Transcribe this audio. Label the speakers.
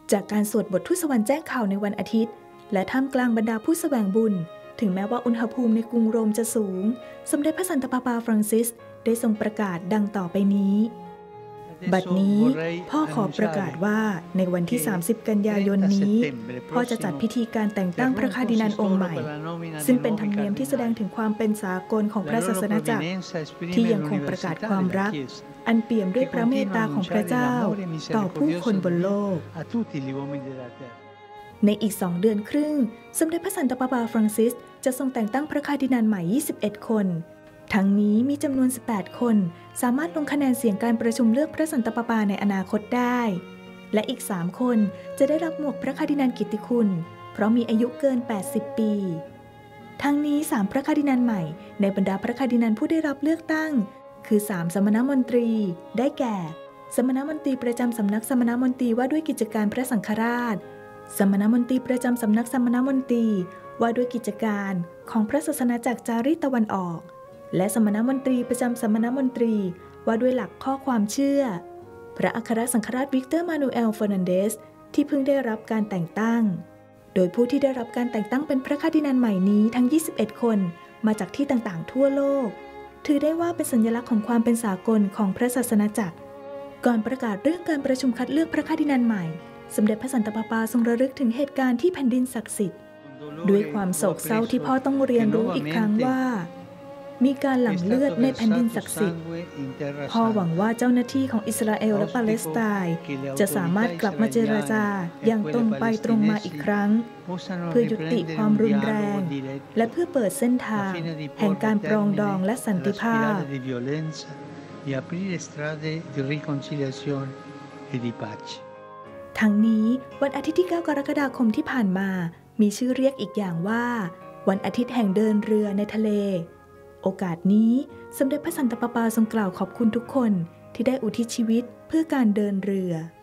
Speaker 1: จากการสวดบททูตสวรรค์แจ้งข่าวในวันอาทิตย์และท่ามกลางบรรดาผู้แสวงบุญถึงแม้ว่าอุณหภูมิในกรุงโรมจะสูงสมเด็จพระสันตะปาปาฟรังซิสได้ทรงประกาศดังต่อไปนี้บัดนี้พ่อขอประกาศว่าในวันที่30กันยายนนี้พ่อจะจัดพิธีการแต่งตั้งพระคาร์ดินัลองค์ใหม่ซึ่งเป็นธรรมเนียมที่แสดงถึงความเป็นสากลของพระศาสนาจักรที่ยังคงประกาศความรักอันเปี่ยมด้วยพระเมตตาของพระเจ้าต่อผู้คนบนโลกในอีก2 เดือนครึ่งสมเด็จพระสันตะปาปาฟรังซิสจะทรงแต่งตั้งพระคาร์ดินัลใหม่21 คนทั้งนี้มีจำนวน18 คนสามารถลงคะแนนเสียงการประชุมเลือกพระสันตะปาปาในอนาคตได้และอีก3 คนจะได้รับหมวกพระคาร์ดินัลกิตติคุณเพราะมีอายุเกิน80 ปีทั้งนี้3พระคาร์ดินัลใหม่ในบรรดาพระคาร์ดินัลผู้ได้รับเลือกตั้งคือ3สมณมนตรีได้แก่สมณมนตรีประจำสำนักสมณมนตรีว่าด้วยกิจการพระสังฆราชสมณมนตรีประจำสำนักสมณมนตรีว่าด้วยกิจการของพระศาสนาจักรจารีตตะวันออกและสมณมนตรีประจำสมณมนตรีว่าด้วยหลักข้อความเชื่อพระอัครสังฆราชวิกเตอร์มานูเอลเฟอร์นันเดสที่เพิ่งได้รับการแต่งตั้งโดยผู้ที่ได้รับการแต่งตั้งเป็นพระคาร์ดินัลใหม่นี้ทั้ง21 คนมาจากที่ต่างๆทั่วโลกถือได้ว่าเป็นสัญลักษณ์ของความเป็นสากลของพระศาสนาจักรก่อนประกาศเรื่องการประชุมคัดเลือกพระคาร์ดินัลใหม่สมเด็จพระสันตะปาปาทรงระลึกถึงเหตุการณ์ที่แผ่นดินศักดิ์สิทธิ์ด้วยความโศกเศร้าที่พ่อต้องเรียนรู้อีกครั้งว่ามีการหลั่งเลือดในแผ่นดินศักดิ์สิทธิ์พ่อหวังว่าเจ้าหน้าที่ของอิสราเอลและปาเลสไตน์จะสามารถกลับมาเจรจาอย่างตรงไปตรงมาอีกครั้งเพื่อยุติความรุนแรงและเพื่อเปิดเส้นทางแห่งการปรองดองและสันติภาพทั้งนี้วันอาทิตย์ที่ 9 กรกฎาคมที่ผ่านมามีชื่อเรียกอีกอย่างว่าวันอาทิตย์แห่งเดินเรือในทะเลโอกาสนี้สมเด็จพระสันตะปาปาทรงกล่าวขอบคุณทุกคนที่ได้อุทิศชีวิตเพื่อการเดินเรือ